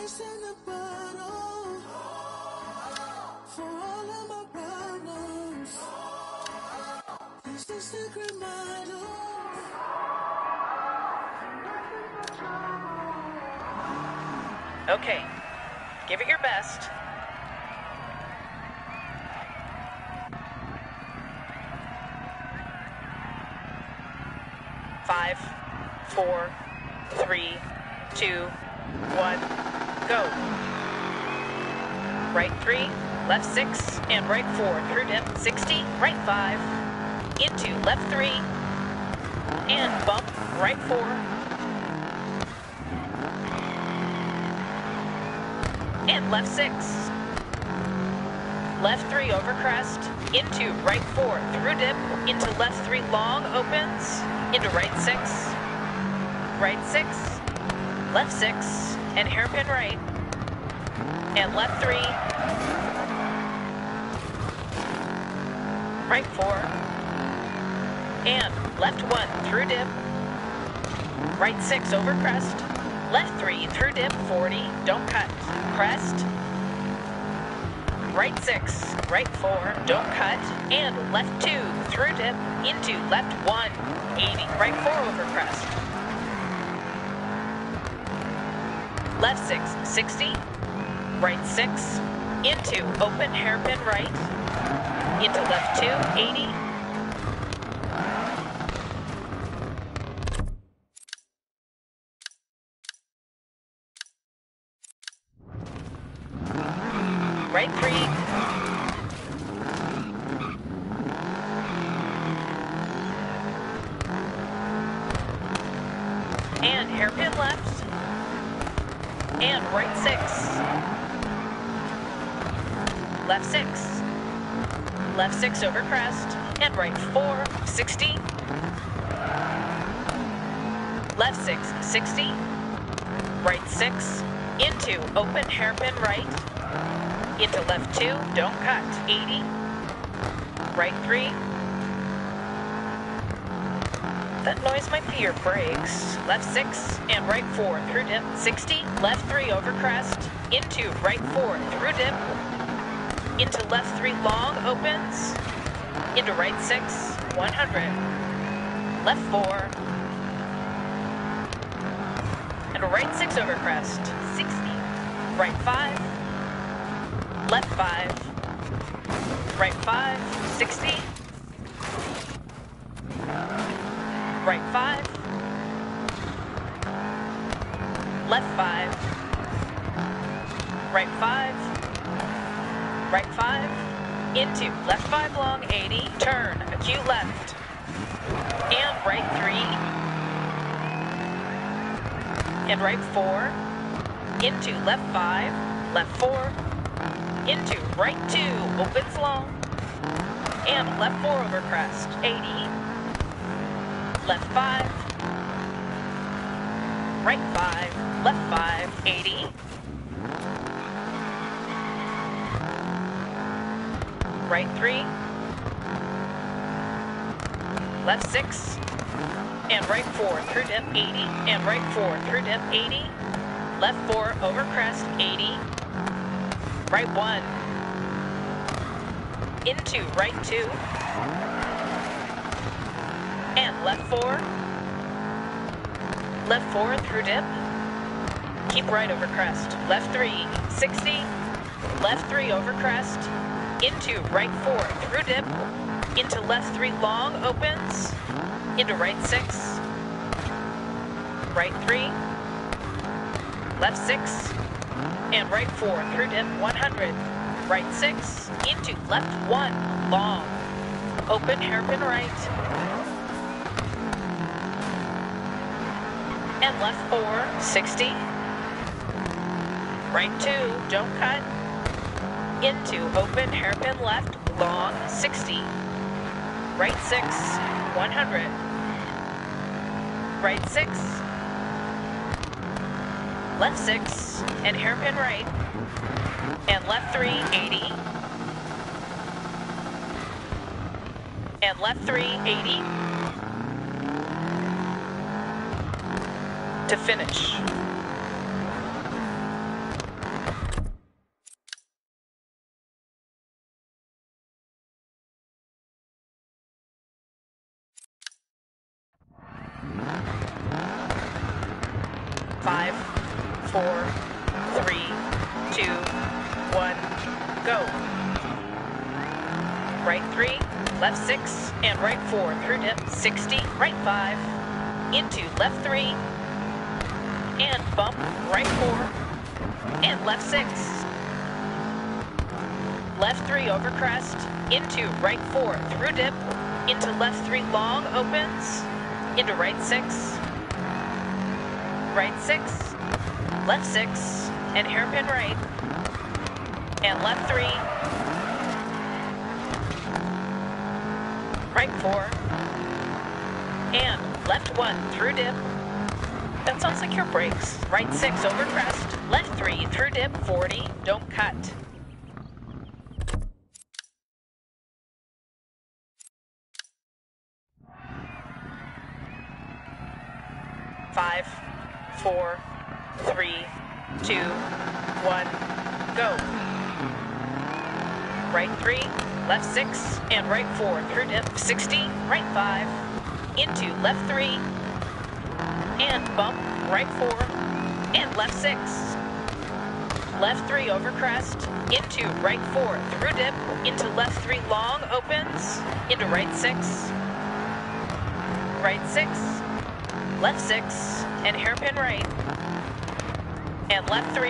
ice in the bottle for all of my problems. It's the secret model. Okay, give it your best. Five, 4, 3, 2, 1, go. Right 3, left 6, and right 4 through dip 60, right 5, into left 3, and bump right 4, and left 6, left 3 over crest, into right 4 through dip, into left 3 long opens, into right 6, right 6, left 6, and hairpin right, and left 3, right 4, and left 1 through dip, right 6 over crest, left 3 through dip 40, don't cut, crest, right 6, right 4, don't cut, and left 2 through dip, into left 1, 80, right 4 over crest, left 6, 60, right 6, into open hairpin right, into left 2, 80, right 3, and hairpin left, and right 6, left 6, left 6 over crest, and right 4, 60, left 6, 60, right 6, into open hairpin right, into left 2, don't cut, 80, right 3, that noise might be your brakes, left 6, and right 4 through dip, 60, left 3 over crest, into right 4 through dip, into left 3 long opens, into right 6, 100, left 4, and right 6 over crest, 60, right 5, left 5, right 5, 60, right 5, left 5, right 5, right 5, into left 5 long 80, turn, acute left, and right 3, and right 4, into left 5, left 4, into right 2, opens long, and left 4 over crest, 80, left 5, right 5, left 5, 80, right 3, left 6, and right 4 through dip 80, and right 4 through dip 80, left 4 over crest 80, right 1, into right 2, and left 4 through dip, keep right over crest, left 3, 60, left 3 over crest, into right 4 through dip, into left 3 long opens, into right 6, right 3, left 6, and right 4 through dip 100, right 6, into left 1, long, open hairpin right, and left 4, 60, right 2, don't cut, into open hairpin left, long, 60, right 6, 100, right 6, left 6, and hairpin right, and left 3, 80, and left 3, 80, to finish. 5, 4, 3, 2, 1, go. Right 3, left 6, and right 4 through dip 60, right 5, into left 3, and bump right 4, and left 6. Left 3 over crest, into right 4 through dip, into left 3 long opens, into right 6, right 6, left 6, and hairpin right, and left 3, right 4, and left 1 through dip. That sounds like your brakes. Right 6 over crest, left 3 through dip 40, don't cut. 5, 4, 3, 2, 1, go. Right 3, left 6, and right 4 through dip 60, right 5, into left 3, and bump right 4, and left 6. Left 3 over crest, into right 4 through dip, into left 3 long opens, into right 6, right 6, left 6, and hairpin right, and left 3,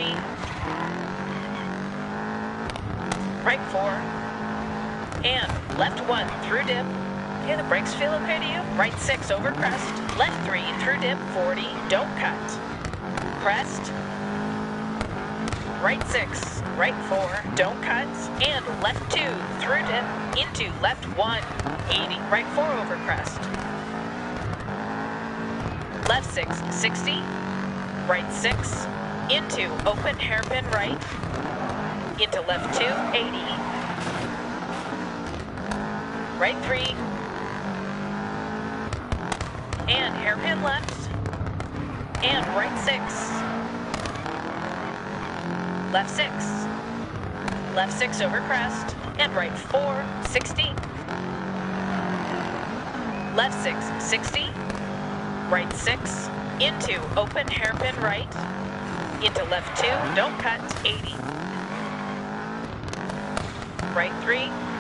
right 4, and left 1 through dip. Okay, the brakes feel okay to you? Right 6 over crest, left 3 through dip 40, don't cut. Crest, right 6, right 4, don't cut, and left 2 through dip, into left 1, 80, right 4 over crest. Left 6, 60, right 6, into open hairpin right, into left 2, 80, right 3, and hairpin left, and right 6, left 6, left 6 over crest, and right 4, 60, left 6, 60, right 6, into open hairpin right, into left 2, don't cut, 80, right 3,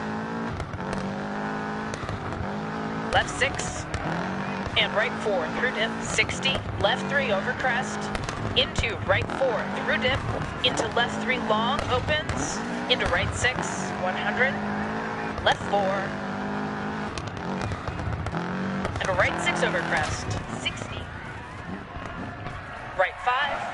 left 6, and right 4 through dip, 60, left 3 over crest, into right 4 through dip, into left 3 long opens, into right 6, 100, left 4, and a right 6 over crest, 60, right 5,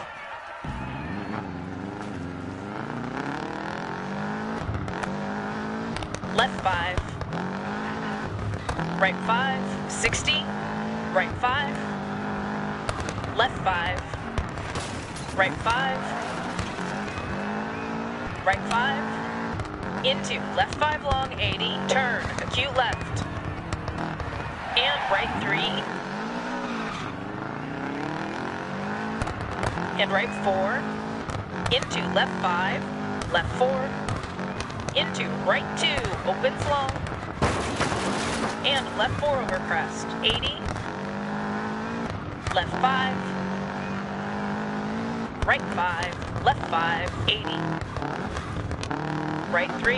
left 5, right 5, 60, right 5, left 5, right 5, right 5, into left 5 long 80, turn, acute left, and right 3, and right 4, into left 5, left 4, into right 2, opens long, and left 4 over crest, 80, left 5, right 5, left 5, 80, right 3,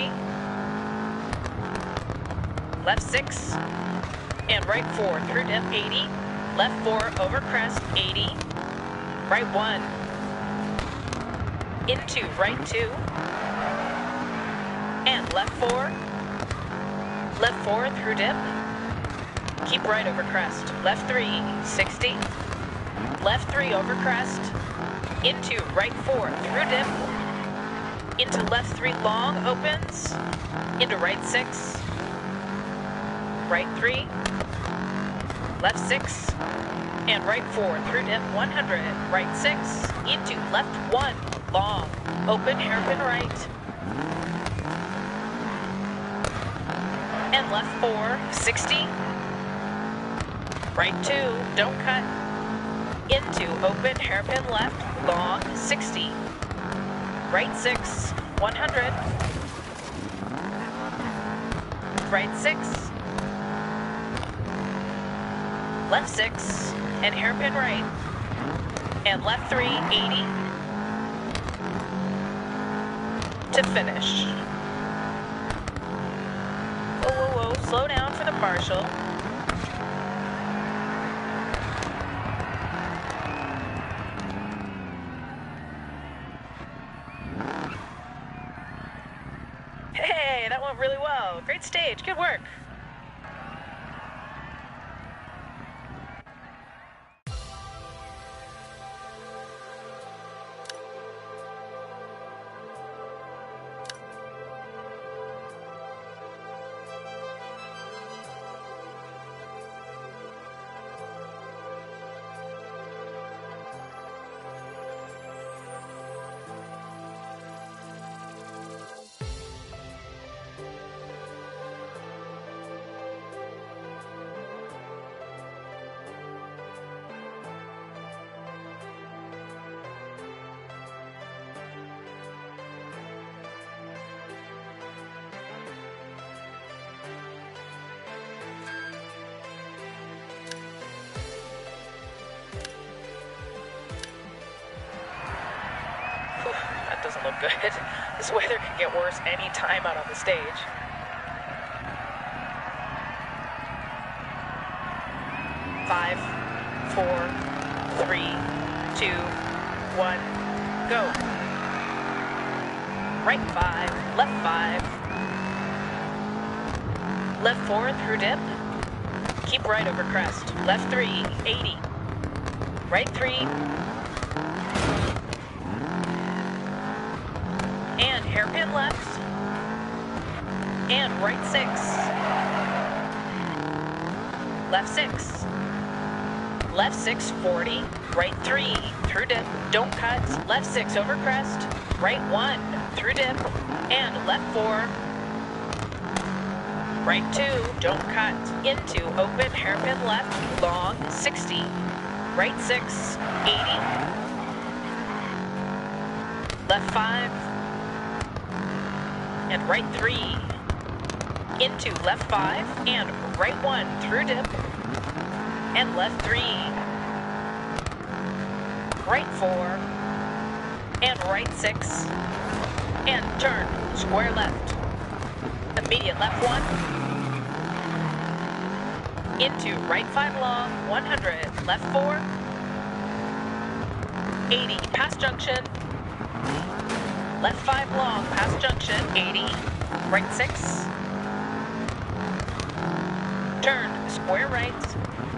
left 6, and right 4 through dip 80, left 4 over crest 80, right 1, into right 2, and left 4 through dip, keep right over crest, left 3, 60, left 3 over crest, into right 4 through dip, into left 3 long opens, into right 6, right 3, left 6, and right 4 through dip 100, right 6, into left 1, long, open hairpin right, and left 4, 60, right 2, don't cut, into open hairpin left, long, 60, right 6, 100, right 6, left 6, and hairpin right, and left 3, 80 to finish. Whoa, whoa, whoa, slow down for the marshal. Hey, that went really well. Great stage, good work. That doesn't look good. This weather can get worse any time out on the stage. Five, 4, 3, 2, 1, go. Right 5, left 5. Left 4 through dip. Keep right over crest. Left 3, 80. Right 3. And hairpin left. And right 6. Left 6. Left 6, 40. Right 3 through dip. Don't cut. Left 6 over crest. Right 1 through dip. And left 4. Right 2, don't cut. Into open hairpin left. Long 60. Right 6, 80. Left 5. And right 3, into left 5, and right 1 through dip, and left 3, right 4, and right 6, and turn, square left, immediate left 1, into right 5 long, 100, left 4, 80, pass junction, left 5 long, past junction, 80, right 6, turn, square right,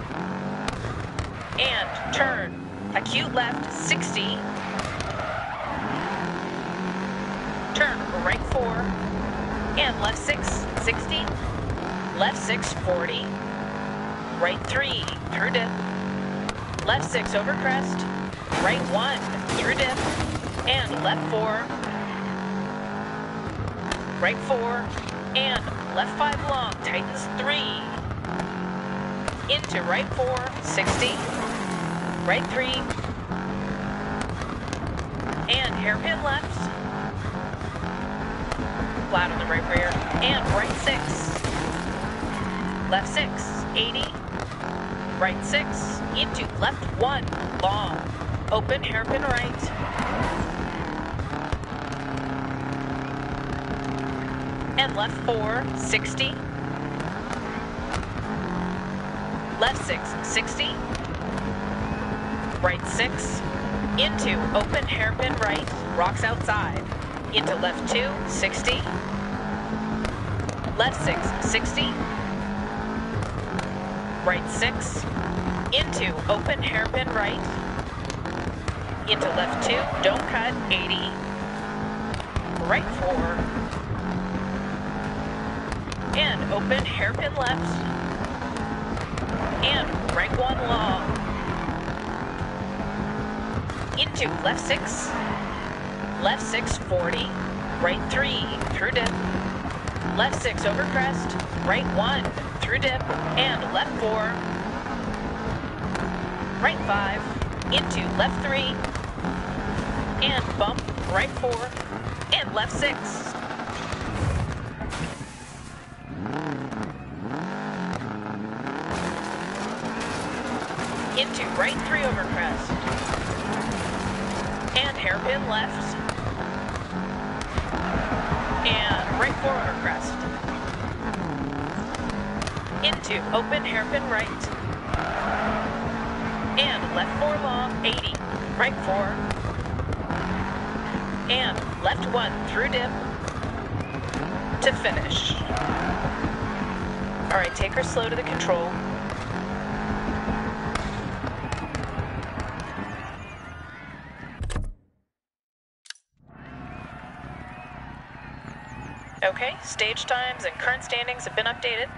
and turn, acute left, 60, turn, right 4, and left 6, 60, left 6, 40, right 3, through dip, left 6 over crest, right 1, through dip, and left 4, right 4, and left 5 long, tightens 3, into right 4, 60, right 3, and hairpin left, flat on the right rear, and right 6, left 6, 80, right 6, into left 1, long, open hairpin right, and left 4, 60, left 6, 60, right 6, into open hairpin right, rocks outside, into left 2, 60, left 6, 60, right 6, into open hairpin right, into left 2, don't cut, 80, right 4, and open hairpin left, and right 1 long, into left 6, left 6, 40, right 3, through dip, left 6 over crest, right 1, through dip, and left 4, right 5, into left 3, and bump, right 4, and left 6. Into right 3 over crest. And hairpin left. And right 4 over crest. Into open hairpin right. And left 4 long, 80. Right 4. And left 1 through dip to finish. All right, take her slow to the control. Okay, stage times and current standings have been updated.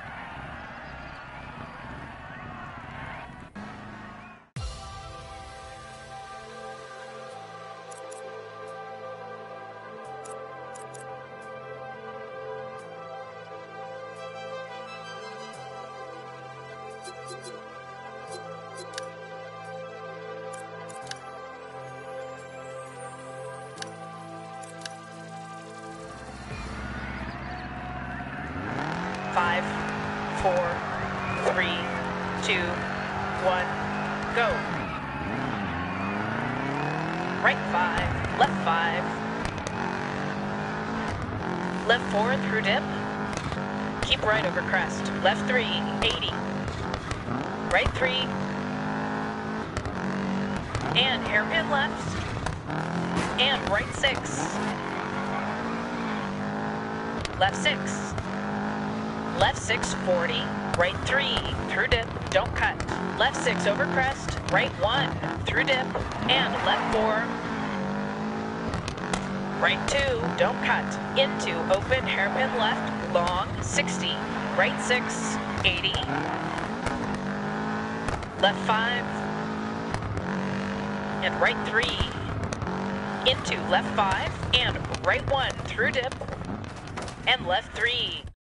Five, 4, 3, 2, 1, go. Right 5, left 5. Left 4 through dip. Keep right over crest. Left 3, 80. Right 3. And hairpin left. And right 6. Left 6. Left 6, 40, right 3, through dip, don't cut. Left 6 over crest, right 1, through dip, and left 4. Right 2, don't cut. Into open hairpin left, long, 60. Right 6, 80. Left 5. And right 3. Into left 5, and right 1, through dip, and left 3.